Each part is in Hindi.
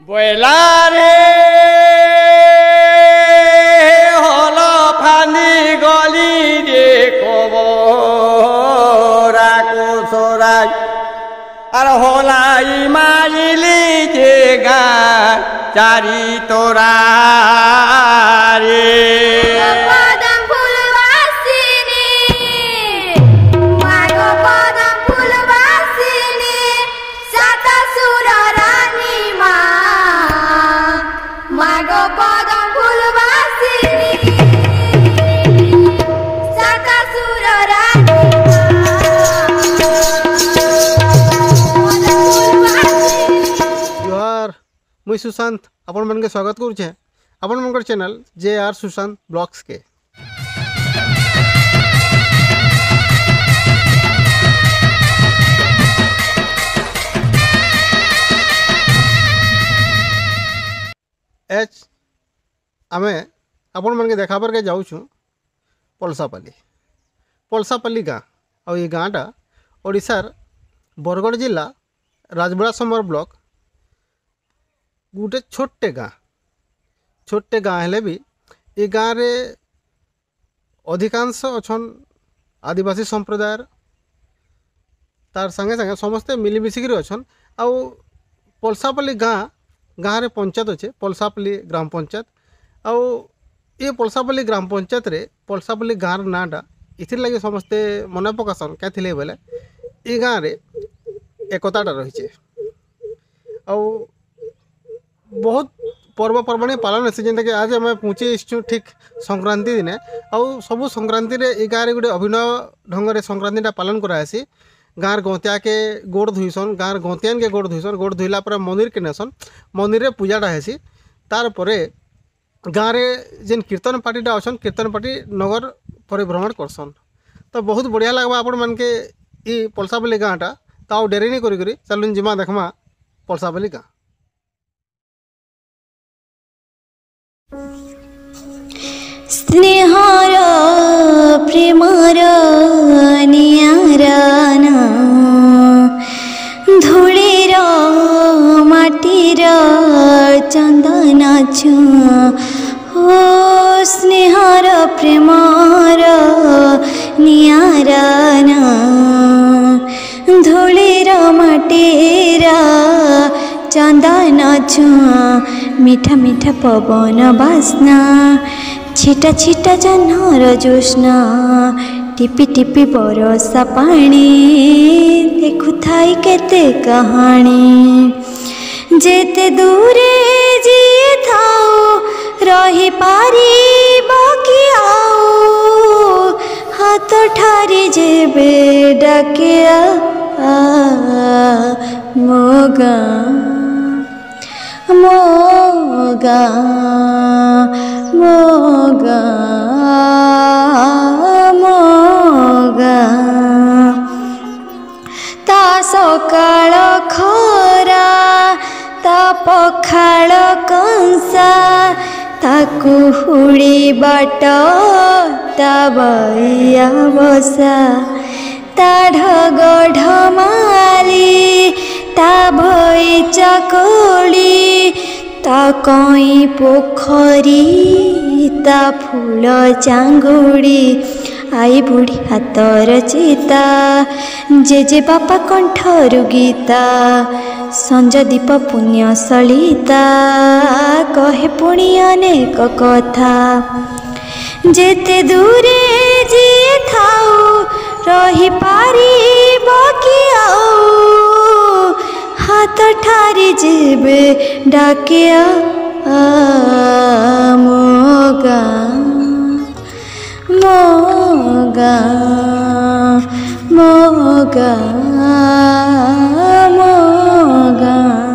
বয়লারে হল ফানি গলি রে কবরা কোসরাই আর হলাই মাইলি যে গা চারি তোরা রে मुई सुशांत आपण मन के स्वागत करुचे आपण मन चैनल JR सुशांत ब्लॉग्स के। एच आमे आपण मन के देखाबर के जाऊँ पलसापल्ली गाँ और ये गाँटा ओडिशार बरगढ़ जिला राजबड़ा समर ब्लॉक गोटे छोटे गाँ हेले भी ये गाँव रे अधिकांश अच्छन आदिवासी संप्रदाय तार संगे संगे समस्ते मिलीमिशिकी अच्छन आउ पलसापल्ली गाँ रे पंचायत अच्छे पलसापल्ली ग्राम पंचायत आउ ये पलसापल्ली ग्राम पंचायत रे पलसापल्ली गाँव नाटा इथिर लगे समस्ते मन पकासन क्या थिले बोले ये गाँव रे एकताटा रही आउ बहुत पर्वपर्वाणी पालन है जेनता कि आज आम पहुँची ठीक संक्रांति दिने आउ सबू संक्रांति रे ए गाँव गोटे अभिनव ढंग से संक्रांतिटा पालन करासी। गाँव गौतिया के गोड़ धुईसन गाँव गौतियान के गोड़ धुईसन गोड़ धुईला पर मंदिर के नेसन मंदिर रे पूजाटा हेसी तार परे गाँव रे जेन कीर्तन पार्टीटा अच्छन कीर्तन पार्टी नगर परिभ्रमण करसन तो बहुत बढ़िया लगवा आपण मन के ई पलसापल्ली गाँटा तो डेरी नहीं करी चलुन जिमा देखमा पलसापल्ली गाँ। स्नेहर प्रेमर नियाराना धूलिर माटीर चंदन छुआ ओ स्नेहर प्रेमर नियाराना धूलिर माटीर चंदन छुआ मीठा मीठा पवन बास्ना छिटा छिटा जह्नर जोस्ना टिपी टिपी बरसा पानी देखु थाई केते कहानी जेते दूरे जिए थाओ रही पारी बाकी आओ हाथ ठारी जेबे डाके मोगा मोगा मोगा मोगा ता सकाळ खरा ता पखाळ कंसा ताकू हुड़ी बाट ता बइया बसा ता ढग ढमाली ता भई चकोड़ी ता कई पोखरी ता फूल चांगुड़ी आई बुढ़ी हाथर चिता जेजे बापा कंठरु गीता संज दीप पुण्य सलिता कहे पुणी अनेक कथा जेते दूरे जिए थाऊ रही पारी बाकी आओ हाथ ठारी जेबे डाके मोगा मोगा मोगा मोगा।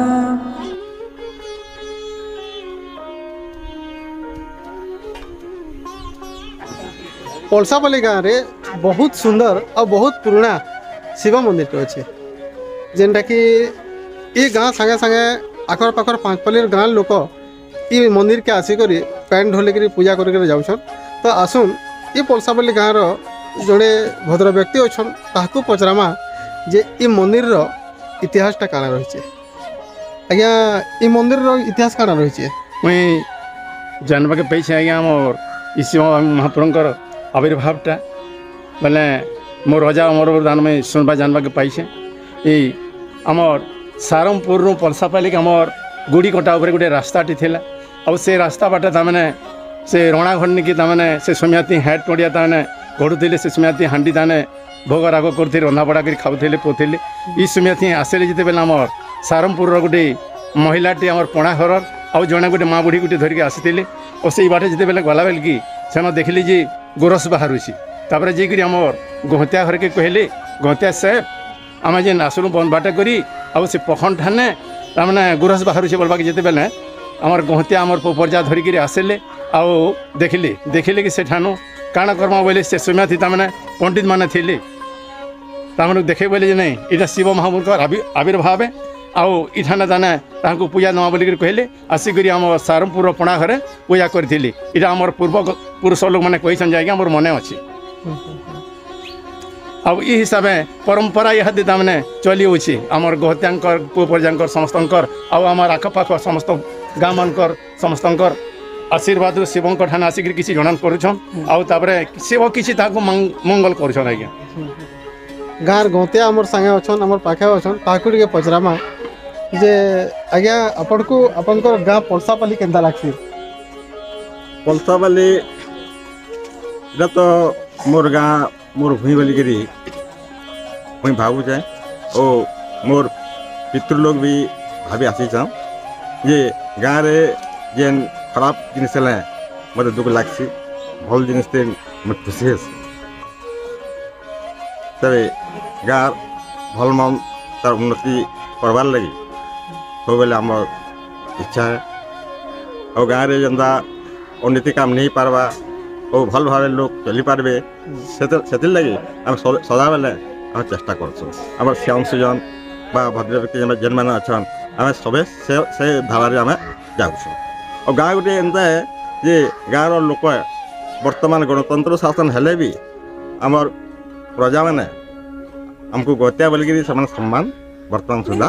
पलसापल्ली गाँव रे बहुत सुंदर और बहुत पुराना शिव मंदिर अच्छे जेनटा कि ये गाँ संगे संगे आखर पाखर पाँचपल्ली गाँव लोक ये मंदिर के आसिक पैंट ढोलिक पूजा कर जाऊन तो आसुन ये पलसापल्ली गाँव जड़े भद्र व्यक्ति अच्छा पचरामा जे ये मंदिर इतिहासटा काना रही ଆଜ୍ଞା ଏ ମନ୍ଦିରର ଇତିହାସ କାଣା ରହିଛି? ମୁଇଁ ଜାଣିବାକେ ପାଇଛି ଆଜ୍ଞା ଆମର ଈଶ୍ୱର ମହାପ୍ରଭୁଙ୍କର ଆବିର୍ଭାବଟା ବେଲେ ମୋ ରଜା ଅମର ଦାନ ମୁଇଁ ଶୁଣବା ଜାଣିବାକେ ପାଇଛେ। ଏଇ ଆମର ସାରମପୁରରୁ ପଲସାପାଲିକି ଆମର ଗୁଡ଼ି କଟା ଉପରେ ଗୋଟେ ରାସ୍ତାଟି ଥିଲା ଆଉ ସେ ରାସ୍ତା ବାଟେ ତାମାନେ ସେ ରଣାଘରନିକି ତାମାନେ ସେ ସୋମ୍ୟାତି ହେଟ୍ ପଡ଼ିଆ ତାମାନେ ଗଢ଼ୁଥିଲେ ସେ ସୋମ୍ୟାତି ହାଣ୍ଡି ତାମାନେ ଭୋଗ ରାଗ କରୁଥିଲେ ରନ୍ଧାବଢ଼ା କରି ଖାଉଥିଲେ ପୋଥିଲେ ଇ ସୋମ୍ୟାତି ଆସିଲେ ଯେତେବେଳେ ଆମର ସାରମପୁରର ଗୋଟେ ମହିଳାଟି ଆମର ପଣା ଘର ଆଉ ଜଣେ ଗୋଟେ ମା ବୁଢ଼ୀ ଗୋଟେ ଧରିକି ଆସିଥିଲେ ଓ ସେଇ ବାଟେ ଯେତେବେଳେ ଗଲା ବେଲକି ସେନ ଦେଖିଲି ଯେ ଗୋରସ ବାହାରୁଛି ତାପରେ ଯାଇକରି ଆମର ଗହତିଆ ଘରକେ କହିଲେ ଗହତିଆ ସାହେବ ଆମେ ଯେନ୍ ଆସିଲୁ ବନ୍ଦ ବାଟ କରି ଆଉ ସେ ପଖଣ୍ଡ ଠାନେ ତାମାନେ ଗୋରସ ବାହାରୁଛି ବୋଲବାକେ ଯେତେବେଳେ ଆମର ଗହତିଆ ଆମର ପର୍ଯା ଧରିକିରି ଆସିଲେ ଆଉ ଦେଖିଲେ କି ସେଠାନୁ କାଣା କର୍ମା ବୋଇଲେ ସେ ସୋମ୍ୟାତି ତାମାନେ ପଣ୍ଡିତ ମାନେ ଥିଲେ ତାମାନେ ଦେଖେ ବୋଇଲେ ଯେ ନାଇଁ ଏଇଟା ଶିବ ମହାପ୍ରଭୁଙ୍କର ଆବିର୍ଭାବ ଆଉ ଇଠାନେ ତାନେ ତାଙ୍କୁ ପୂଜା ନେବା ବୋଲିକରି କହିଲେ ଆସିକରି ଆମର ସାରମପୁରର ପଣା ଘରେ ପୂଜା କରିଥିଲି ଏଇଟା ଆମର ପୂର୍ବ ପୁରୁଷ ଲୋକମାନେ କହିଛନ୍ତି ଆଜ୍ଞା ମୋର ମନେ ଅଛି ଆଉ ଇ ହିସାବେ ପରମ୍ପରା ଇହାଦେ ତାମାନେ ଚଲି ଅଛି ଆମର ଗହତ୍ୟାଙ୍କର ପୁଅ ପର୍ଯ୍ୟାଙ୍କର ସମସ୍ତଙ୍କର ଆଉ ଆମର ଆଖପାଖ ସମସ୍ତ ଗାଁମାନଙ୍କର ସମସ୍ତଙ୍କର ଆଶୀର୍ବାଦରୁ ଶିବଙ୍କ ଠାନେ ଆସିକରି କିଛି ଜଣାଣ କରୁଛନ୍ ଆଉ ତାପରେ ଶିବ କିଛି ତାହାକୁ ମଙ୍ଗଳ କରୁଛନ୍ ଆଜ୍ଞା। ଗାଁର ଗହତିଆ ଆମର ସାଙ୍ଗେ ଅଛନ୍ ଆମର ପାଖେ ଅଛନ୍ ତାହାକୁ ଟିକେ ପଚରାମା ଯେ ଆଜ୍ଞା ଆପଣଙ୍କର ଗାଁ ପଲସାପାଲି କେନ୍ତା ଲାଗ୍ସି? ପଲସାପାଲି ଏଇଟା ତ ମୋର ଗାଁ ମୋର ଭୂଇଁ ବୋଲିକିରି ମୁଇଁ ଭାବୁଛେ ଓ ମୋର ପିତୃଲୋକ ବି ଭାବି ଆସିଛନ୍ ଯେ ଗାଁରେ ଯେନ୍ ଖରାପ ଜିନିଷ ହେଲେ ମୋତେ ଦୁଃଖ ଲାଗ୍ସି ଭଲ ଜିନିଷଟେ ମୁଁ ଖୁସି ହେସି ତେବେ ଗାଁ ଭଲ ମନ ତାର ଉନ୍ନତି କରବାର୍ ଲାଗି ସବୁବେଲେ ଆମର ଇଚ୍ଛା ଆଉ ଗାଁରେ ଯେନ୍ତା ଉନ୍ନତି କାମ ନେଇ ପାରବା ଓ ଭଲ ଭାବେ ଲୋକ ଚଲିପାରିବେ ସେଥିର୍ଲାଗି ଆମେ ସଦାବେଲେ ଆମେ ଚେଷ୍ଟା କରୁଛୁ ଆମର ଶ୍ୟାମ ସୁଜନ ବା ଭଦ୍ର ବ୍ୟକ୍ତି ଯେନ୍ମାନେ ଅଛନ୍ ଆମେ ସବେ ସେ ଧାରାରେ ଆମେ ଯାଉଛୁ ଆଉ ଗାଁ ଗୋଟେ ଏନ୍ତା ଯେ ଗାଁର ଲୋକ ବର୍ତ୍ତମାନ ଗଣତନ୍ତ୍ର ଶାସନ ହେଲେ ବି ଆମର ପ୍ରଜାମାନେ ଆମକୁ ଗତ୍ୟା ବୋଲିକିରି ସେମାନେ ସମ୍ମାନ ବର୍ତ୍ତମାନ ସୁଦ୍ଧା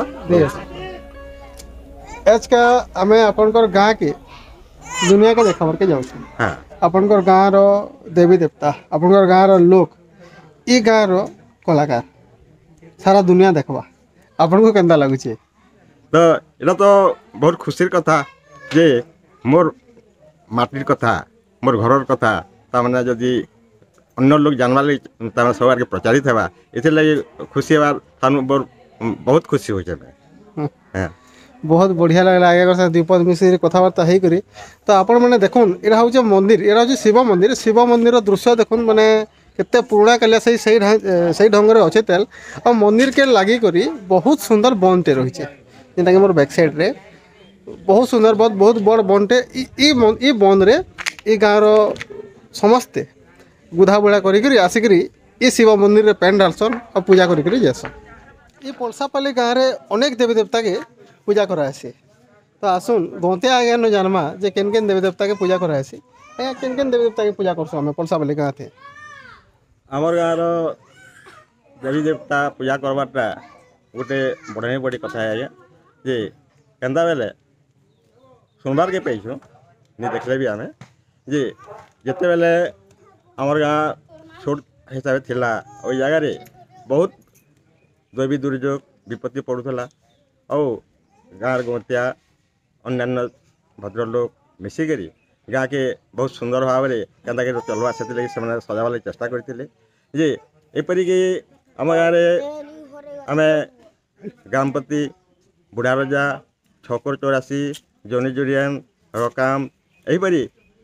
ଆଜକା ଆମେ ଆପଣଙ୍କର ଗାଁକେ ଦୁନିଆକେ ଦେଖାବାର୍କେ ଯାଉଛୁ ଆପଣଙ୍କର ଗାଁର ଦେବୀ ଦେବତା ଆପଣଙ୍କର ଗାଁର ଲୋକ ଇ ଗାଁର କଳାକାର ସାରା ଦୁନିଆ ଦେଖବା ଆପଣଙ୍କୁ କେନ୍ତା ଲାଗୁଛି? ତ ଏଇଟା ତ ବହୁତ ଖୁସିର କଥା ଯେ ମୋର ମାଟିର କଥା ମୋର ଘରର କଥା ତାମାନେ ଯଦି ଅନ୍ୟ ଲୋକ ଜାଣିବାର ଲାଗି ତାମାନେ ସବୁଆଡ଼କେ ପ୍ରଚାରିତ ହେବା ଏଥିର୍ଲାଗି ଖୁସି ହେବାର ବହୁତ ଖୁସି ହଉଛେ। ବହୁତ ବଢ଼ିଆ ଲାଗିଲା ଆଜ୍ଞା ସାର୍ ଦ୍ୱିପଦ ମିଶିକି କଥାବାର୍ତ୍ତା ହେଇକରି ତ ଆପଣମାନେ ଦେଖୁନ୍ ଏଇଟା ହେଉଛି ମନ୍ଦିର ଏଇଟା ହେଉଛି ଶିବ ମନ୍ଦିର ଦୃଶ୍ୟ ଦେଖୁନ୍ ମାନେ କେତେ ପୁରୁଣା କାଲିଆ ସେଇ ଢଙ୍ଗରେ ଅଛେ ତେଲ ଆଉ ମନ୍ଦିରକେ ଲାଗିକରି ବହୁତ ସୁନ୍ଦର ବନ୍ଧଟେ ରହିଛେ ଯେନ୍ଟାକି ମୋର ବ୍ୟାକ୍ ସାଇଡ଼୍ରେ ବହୁତ ସୁନ୍ଦର ବହୁତ ବଡ଼ ବନ୍ଧଟେ ଇ ବନ୍ଧରେ ଇ ଗାଁର ସମସ୍ତେ ଗୁଧା ବୁଡ଼ା କରିକିରି ଆସିକିରି ଇ ଶିବ ମନ୍ଦିରରେ ପ୍ୟାନ୍ ଢାଲସନ୍ ଆଉ ପୂଜା କରିକିରି ଯାଏସନ୍। ଇ ପଲସାପାଲି ଗାଁରେ ଅନେକ ଦେବୀ ଦେବତାକେ ପୂଜା କରାହେସି ତ ଆସୁନ୍ ଗହତିଆ ଆଜ୍ଞା ନ ଜାନ୍ମା ଯେ କେନ୍ ଦେବୀ ଦେବତାକେ ପୂଜା କରାହେସି ଆଜ୍ଞା କେନ୍ ଦେବୀ ଦେବତାକେ ପୂଜା କରସୁଁ ଆମେ ପଲସାପାଲି ଗାଁଥେ? ଆମର ଗାଁର ଦେବୀ ଦେବତା ପୂଜା କରବାର୍ଟା ଗୋଟେ ବଢ଼ି କଥା ଆଜ୍ଞା ଯେ କେନ୍ତା ବେଲେ ଶୁଣବାର୍କେ ପାଇଛୁ ନି ଦେଖିଲେ ବି ଆମେ ଯେ ଯେତେବେଲେ ଆମର ଗାଁ ଛୋଟ ହିସାବରେ ଥିଲା ওই ଜାଗାରେ ବହୁତ ଦୈବୀ ଦୁର୍ଯୋଗ ବିପତ୍ତି ପଡ଼ୁଥିଲା ଆଉ ଗାଁର ଗହତିଆ ଅନ୍ୟାନ୍ୟ ଭଦ୍ରଲୋକ ମିଶିକରି ଗାଁକେ ବହୁତ ସୁନ୍ଦର ଭାବରେ କେନ୍ତାକରି ଚଲବା ସେଥିଲାଗି ସେମାନେ ସଜାବାର ଲାଗି ଚେଷ୍ଟା କରିଥିଲେ ଯେ ଏପରିକି ଆମ ଗାଁରେ ଆମେ ଗ୍ରାମପତି ବୁଢ଼ା ରଜା ଛକର 84 ଜନି ଜୁରିଆନ୍ ରକାମ ଏହିପରି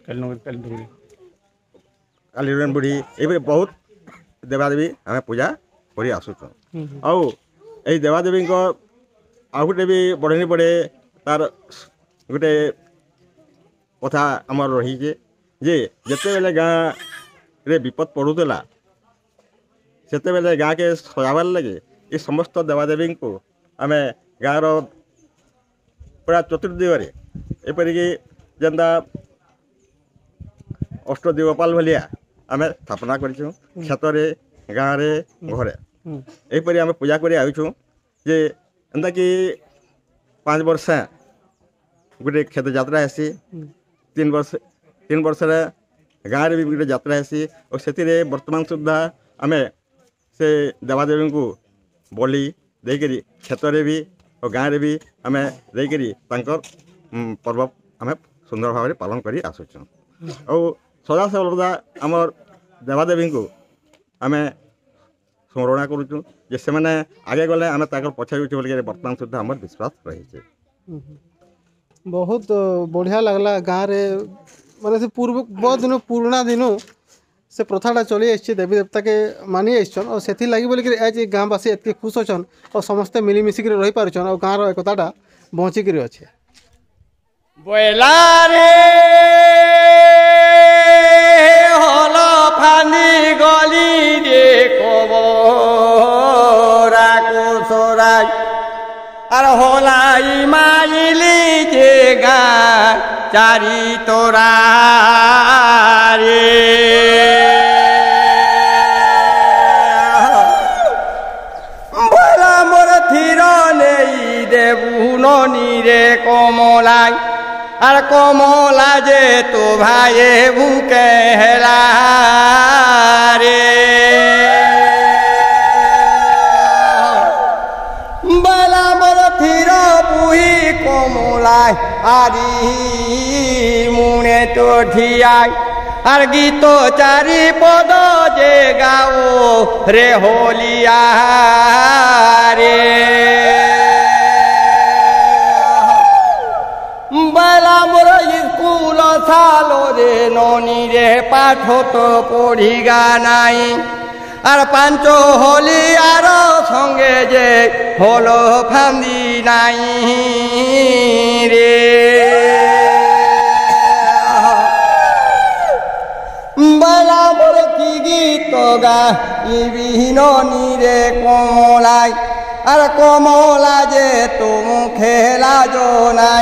କାଲିରନ୍ ବୁଢ଼ୀ ଏହିପରି ବହୁତ ଦେବାଦେବୀ ଆମେ ପୂଜା କରି ଆସୁଛୁ ଆଉ ଏଇ ଦେବାଦେବୀଙ୍କ ଆଉ ଗୋଟେ ବି ବଢ଼େନି ପଡ଼େ ତାର ଗୋଟେ କଥା ଆମର ରହିଛେ ଯେ ଯେତେବେଲେ ଗାଁରେ ବିପଦ ପଡ଼ୁଥିଲା ସେତେବେଲେ ଗାଁକେ ସଜାବାର ଲାଗି ଏ ସମସ୍ତ ଦେବାଦେବୀଙ୍କୁ ଆମେ ଗାଁର ପୁରା ଚତୁର୍ଦିଗରେ ଏପରିକି ଯେନ୍ତା ଅଷ୍ଟଦିଗପାଲ ଭଳିଆ ଆମେ ସ୍ଥାପନା କରିଛୁ କ୍ଷେତରେ ଗାଁରେ ଘରେ ଏହିପରି ଆମେ ପୂଜା କରି ଆଉଛୁ ଯେ ଏନ୍ତାକି 5 वर्ष गोटे क्षेत्र यात्रा हेसी 3 वर्ष गाँव रे भी गोटे यात्रा हेसी और से वर्तमान सुधा आम से देवादेवी को बलि देकरी क्षेत्र भी और गाँव रे भी आम देकरी पर्व आम सुंदर भाव पालन करी आसुचु और सदा सर्वदा आमर देवादेवी को आम स्मरण करुचु जे से मैंने आगे गले आम पछे बोल वर्तमान सुधा आम विश्वास रही। बहुत बढ़िया लगला गाँव रे माने से पूर्व बहुत दिन पुराना दिनों से प्रथाटा चली आसी देवी देवता के मानी आसन और से लगी बोल आज गाँववासी एत खुश अच्छन और समस्ते मिलिमिशिक रही पार्छन और गाँव एकताटा बचिक अच्छे बोलारे हल फानी गली रे कबरा कोसरा আর হলাই মাইলি যে গা চারি তোরা রে বলা মোর থির নেই দেবু ননি রে কমলাই আর কমলা যে তো ভাইয়ে বুকে হেলা রে কমলায় আরি মুনে তো ঠিয়াই আর গীত চারি পদ যে গাও রে হলিয়া রে বেলা মোর স্কুল সালো রে ননি রে পাঠ তো পড়ি গা নাই আর পাঞ্চ হলি আর সঙ্গে যে হলো ফান্দি নাই রে বেলা মোর কি গীত গা ইবিহীননি রে কমলাই আর কমলা যে তুম খেলা নাই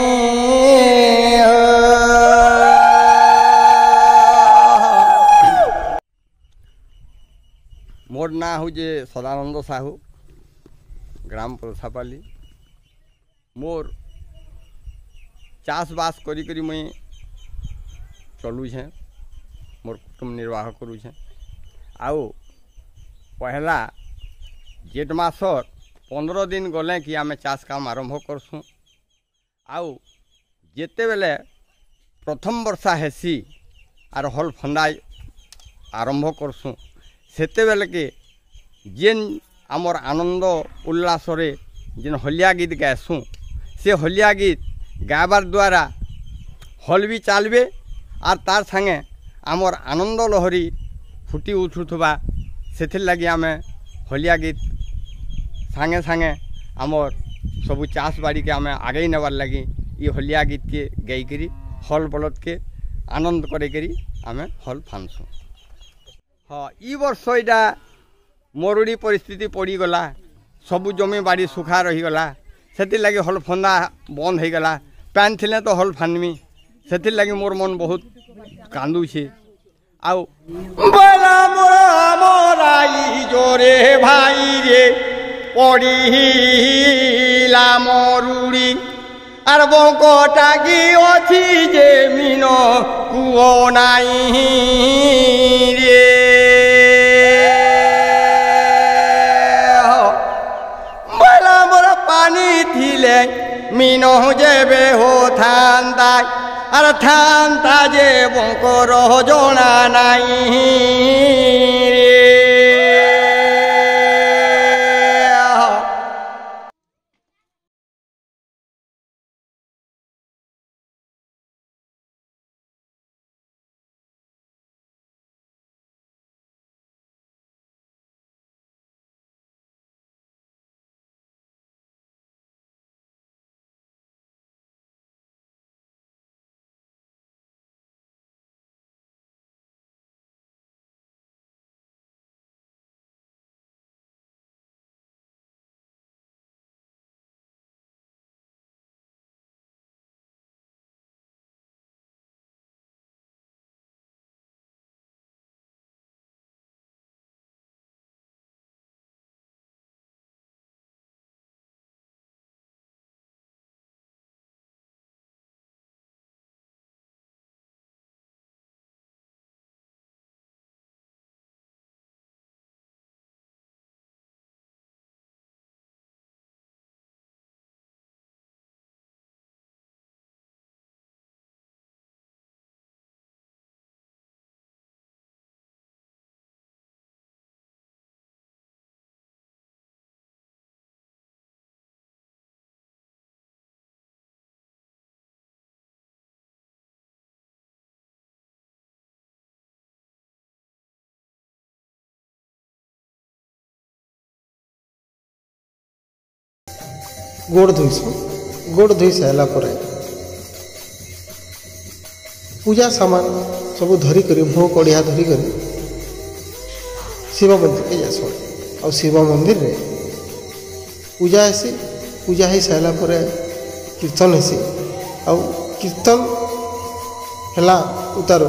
मोर ना हूँ जे सदानंद साहू ग्राम प्रसापाली मोर चाष बास करी करी मुई चलुछे मोर कुटुंब निर्वाह करुछे आउ पहला जेठ मासर 15 दिन गले कि आमे चाष काम आरंभ करसुँ आउ जेते बेले प्रथम वर्षा हेसी आर हल फंदा आरंभ करसुँ सेते बेले के जेन आमर आनंद उल्लास जेन हलिया गीत गाएसुँ से हलिया गीत गाबार द्वारा हल भी चलबे और तार संगे आमर आनंद लहरी फुटी उठुवा से लगी आम हलिया गीत सांगे सांगे आमर सबू चाष बाड़ी के आम आगे नेबार लगी ये हलिया गीत के गाई करी हल बलद के आनंद करी आम हल फानसुँ। हाँ ई वर्ष इटा मरुड़ी परिस्थिति पड़गला सबू जमी बाड़ी सुखा रहीगला से लगी हल फंदा बंद हो गला पैन थिले तो हल फानमी से लगी मोर मन बहुत कांदुछे आउ बला मोराई जोरे भाई रे पड़िला मरुड़ी আর বঙ্কটা কি অছি যে মিন কুয়ো নাই রে বলা মোর পানি থিলে মিন যেবে হো থান্তায় আর থান্তা যে বঙ্কর জনা নাই गोड़ धोइसुँ गोड़ धोई सारा पर पूजा सामान सब धरिक भोग कड़िया धरिक शिव मंदिर के जासुँ। आ शिव मंदिर रे पूजा हेसी पूजा हो सारा पर कीर्तन हेसी आ कीर्तन हेला उतार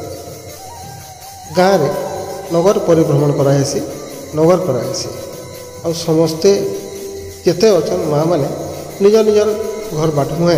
गाँव रे नगर परिभ्रमण कराहेसी नगर कराहेसी आ समस्ते जेते अछन माँ माने निज निजर घर बाट मुहे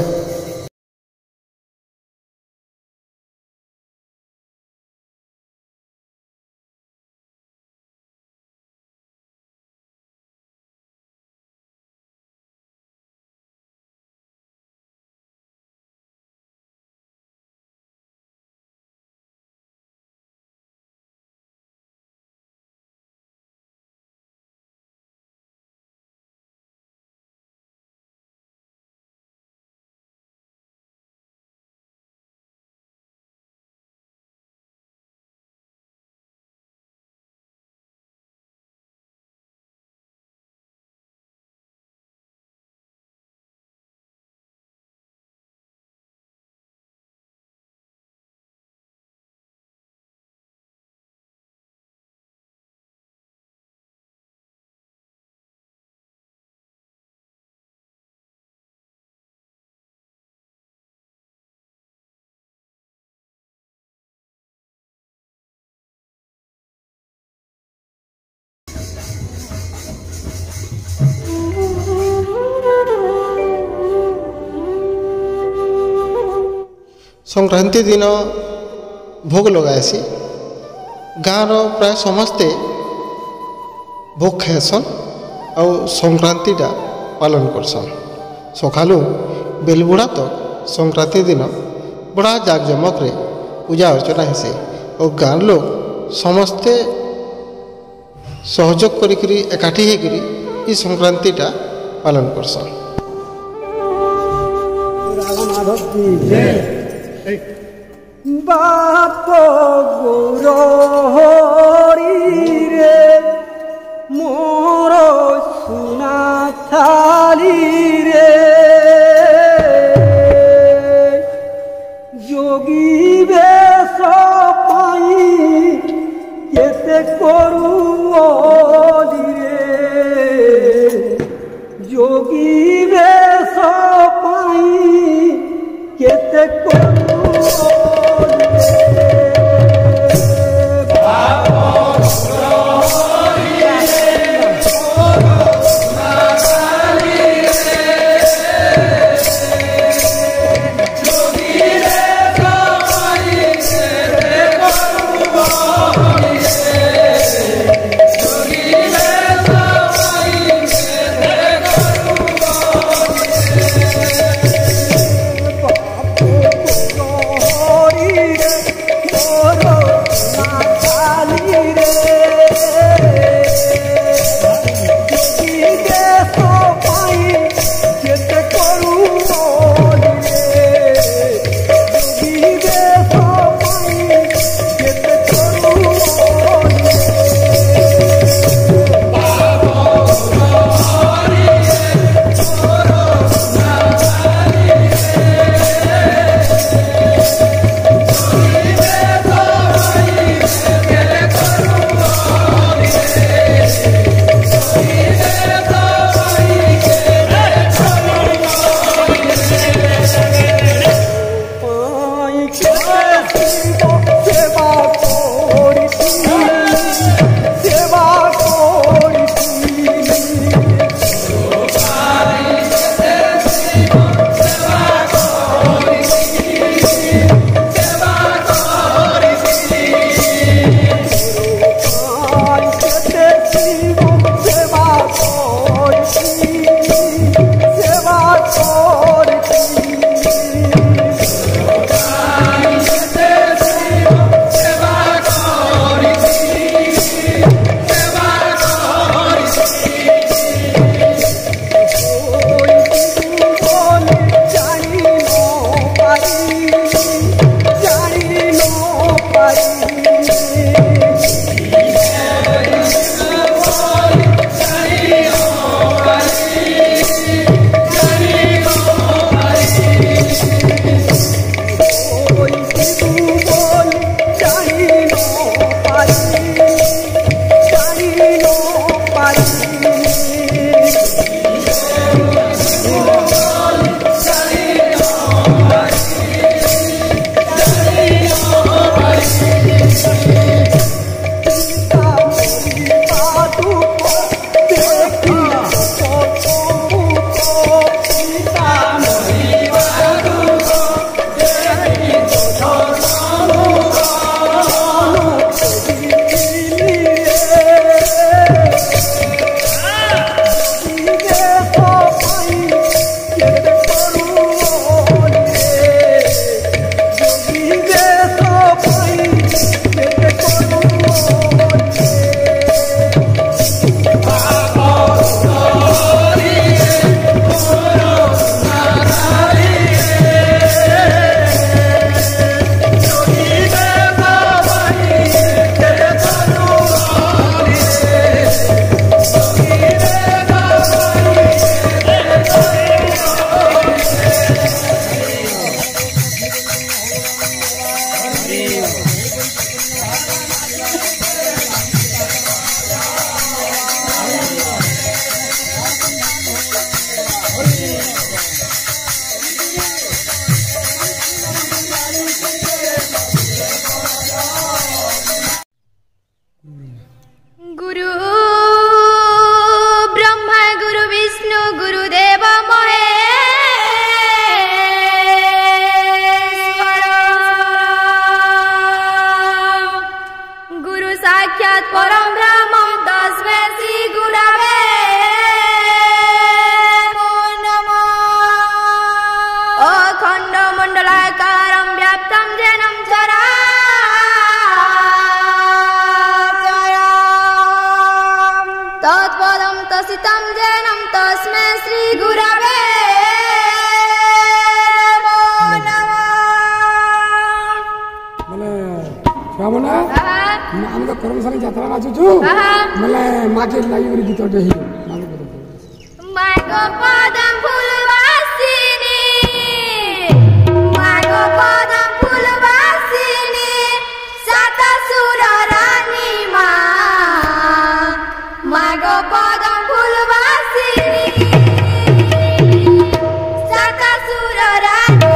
संक्रांति दिन भोग लगाएसी गाँव प्राय समस्ते भोग खाएसन और संक्रांतिटा पालन करसन। सकालू बेलबुड़ा तक संक्रांति दिन बड़ा जाकजमक रे पूजा अर्चना हेसी और गाँव लोग समस्ते सहयोग करी एकाठी होकर ई संक्रांतिटा पालन करसन। बाप गौरी रे मोर सुना थाली रे जोगी बेश पाई केते करू रे जोगी बेश पाई केते करू मण्डलाकारं व्याप्तं जनं चराचरं तत्पदं तसितं जनं तस्मै श्रीगुरवे नमो মানে শ্রাবণা আমি তো করমসালে যাত্রা নাচুছু মানে মাকে লাগি করে গীতটা হি मागो पदम फुलवासिनी मागो पदम फुलवासिनी सात सुर रानी मा मागो पदम फुलवासिनी सात सुर रानी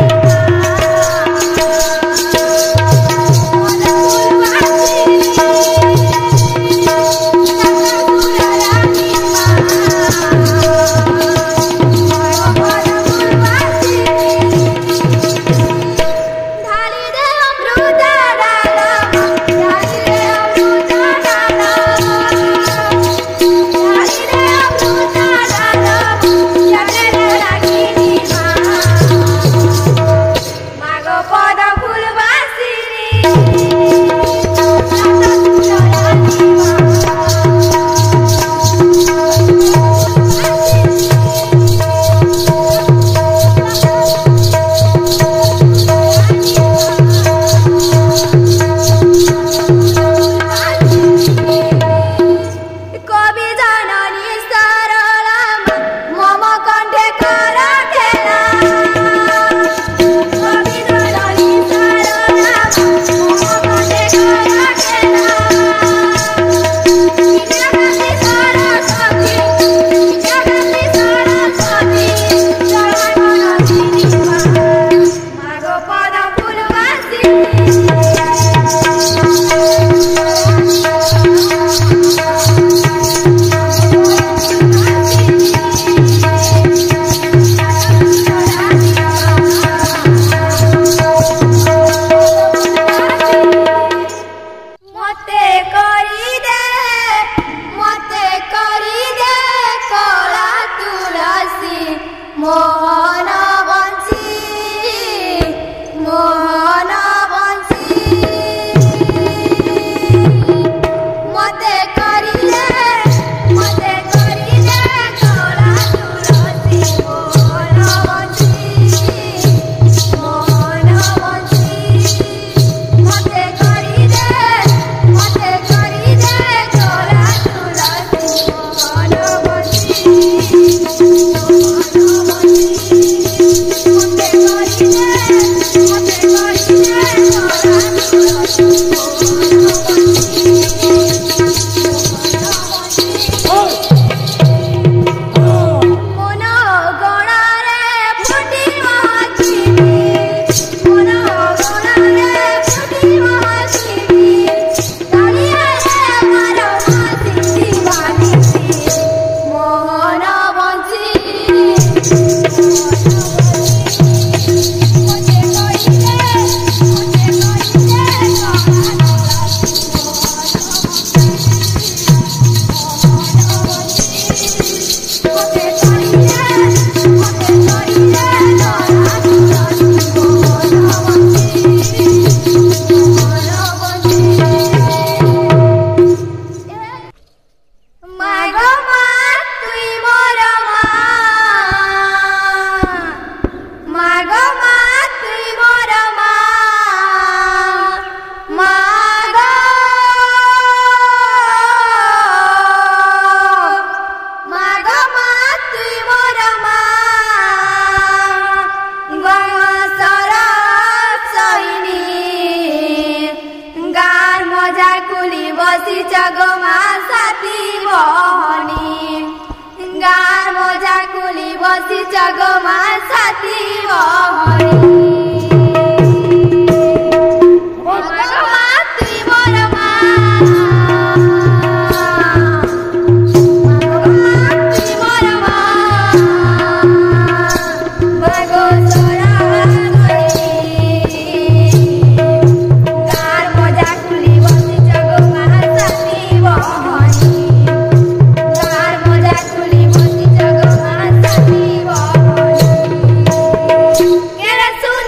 Get a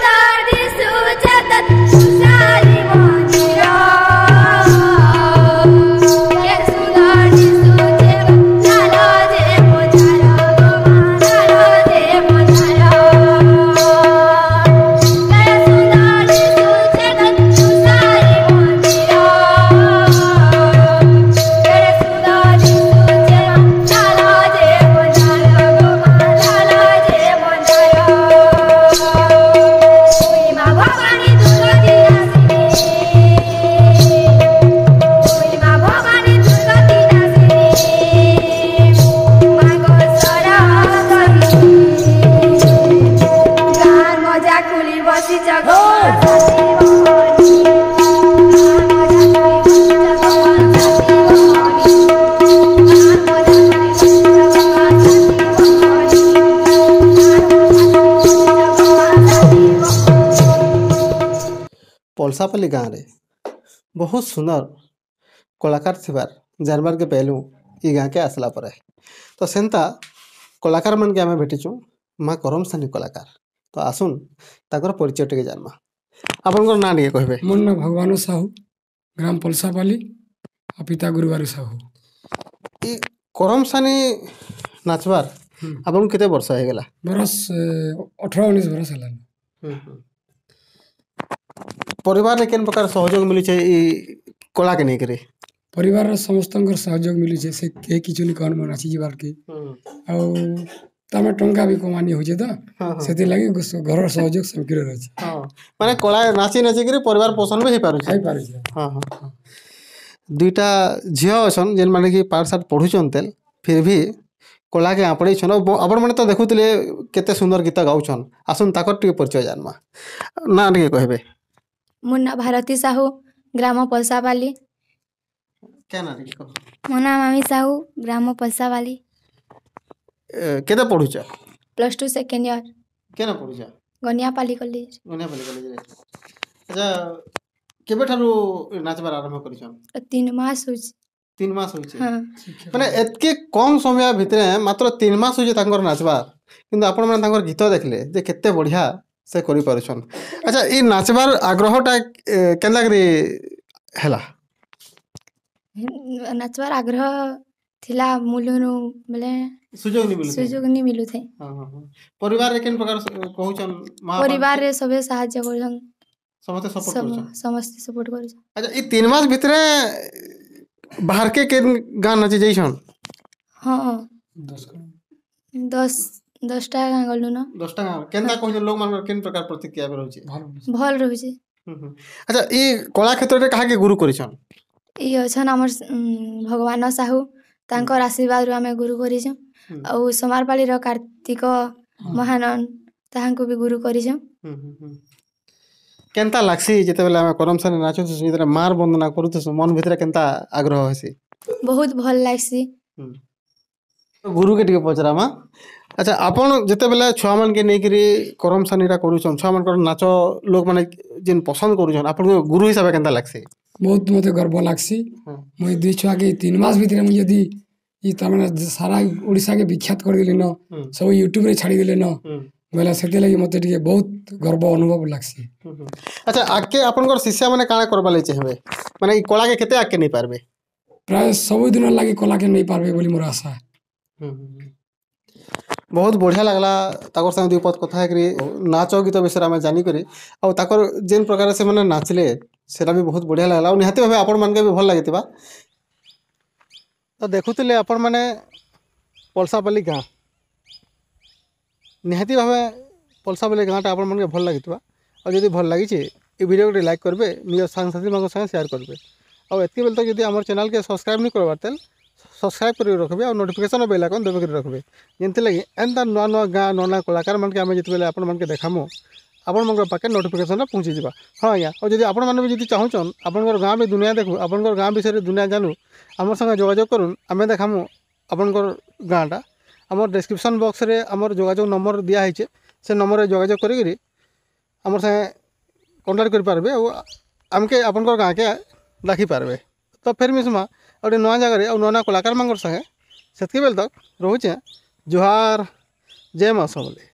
पलसापल्ली गाँव रे बहुत सुंदर कलाकार थिबार जानबार के पहलू ई गाँ के आसला पर तो सेंता कलाकार मन के आमे भेटिचु माँ करम सानी कलाकार तो आसुन ताकर परिचय टे जानमा आपनकर ना टिके कहबे मोर ना भगवान साहू ग्राम पलसापाली और पिता गुरुवार साहू ई करम सानी नाचबार आपन केते वर्ष हे गेला बरस 18-19 बरस है। परिवार रे केन प्रकार सहयोग मिली छे ई कला के नै करे परिवार समस्त सहयोग मिली से के किछु नि कहन मन आछि जीवार के आ तमे टंका भी कमानी हो तो सेति लागि घर सहयोग सब करे रहछि। हां माने कला नाची नाची करे परिवार पोषण भी हे पारु छे हां हां दुईटा झियो अछन जेन माने कि पाठ साठ पढुचन तेल फिर भी कला के आपड़े छन आपण माने तो देखुतले केते सुंदर गीत गाउछन आसुन ताकर टिके परिचय जानमा ना टिके कहबे मोर ना भारती साहू ग्राम पलसापाली क्या ना टिके कह मोर ना मामी साहू ग्राम पलसापाली केते पढुछ +2 सेकेंड ईयर केना पढुछ गनियापाली कॉलेज गनियापाली कॉलेज रे अच्छा केबे थारु नाचबार आरंभ करिछन 3 मास होछ 3 मास होछ हां माने एतके कम समय भितरे मात्र 3 मास होछ तांकर नाचबार किंतु आपण माने तांकर गीत देखले जे केते बढ़िया से करि पारुछन। अच्छा ई नाचबार आग्रहटा केनला करी हैला नाचबार आग्रह थिला मुलुनु बोले सुजोग नि मिलु थे हां हां परिवार रे केन प्रकार कहउछन परिवार रे सबे सहाय्य करछन समस्त सपोर्ट करछन समस्त सपोर्ट करछन। अच्छा ई 3 मास भितरे बाहर के केन गान नाचे जइछन हां 10टा गान गलु न 10टा गान केनता कहउछन लोग मान केन प्रकार प्रतिक्रिया रहउछि भल रहउछि। अच्छा ई कला क्षेत्र रे काहा के गुरु करिछन ई अछन हमर भगवान साहू तांकर आशीर्वाद रो हमें गुरु करिछन आ समारपाली रो कार्तिक महानन ताहांको भी गुरु करिछन। केनता लागसी जेते बेला हम करम सानी नाचु जेते मार वंदना करूत मन भितर केनता आग्रह होसी बहुत भल लागसी गुरु के टिके पचरा मा। अच्छा आपण जेते बेला छुआ मन के नेकरी करम सानीटा करूछन छुआ मन कर नाच लोग माने जिन पसंद करूछन आपण गुरु हिसाब केनता लागसी बहुत मते गर्व लागसी मुई दुई छुआ के 3 मास भितर मुई यदि ई तमने सारा ओडिसा के विख्यात कर दिले न सब यूट्यूब रे छाड़ी दिले न बोला सेते लागि मते टिके बहुत गर्व अनुभव लागसी। अच्छा आके आपनकर शिष्य माने काना करबा ले चाहबे माने ई कला के केते आके नै पारबे प्राय सब दिन लागि कला के नै पारबे बोली मोर आशा। बहुत बढ़िया लगला ताकर संग दुई पद कथा करी नाच गीत विषय में जानी करी आ ताकर जेन प्रकार से माने नाचले सेटा भी बहुत बढ़िया लगला निहाती भाबे आपण मन के भी भल लागितबा। तो देखुतले आपण माने पलसापाली गाँ निहाती भाबे पलसापाली गाँटा आपण मन के भल लागितबा और जदि भल लागी ए वीडियो को लाइक करबे निज संग साथी मन संग शेयर करबे और एतके बेल तक जदि हमर चैनल के सब्सक्राइब नहीं करबार तेल सब्सक्राइब कर रखबे और नोटिफिकेशन बेल आइकन दबे कर रखबे जेंते लगी एंता नुआ नुआ गाँ नुआ नुआ कलाकार मन के आमे जिते बेले आपण मन के देखामु आपण मन पाके नोटिफिकेशन पहुँची जावा। हाँ आज्ञा और जब आपण मैंने भी चाहून आपंकर गाँव भी दुनिया देखू आपंकर गाँव विषय दुनिया जानू आम संगे जोगाजोग करूँ आम देखामु आपंकर गाँटा आम डिस्क्रिप्शन बॉक्स रे आमर जोगाजोग नंबर दिखाई से नंबर जोगाजोग करी आम संगे कंटाक्ट कर पारबे और आमके आपंकर गाँ के डाकी पारबे। तो फिर मिसमा और नुआ जगह और नुआ कलाकार मांगर संगे से बेल तक रोचे जोहार जय माँ सबले।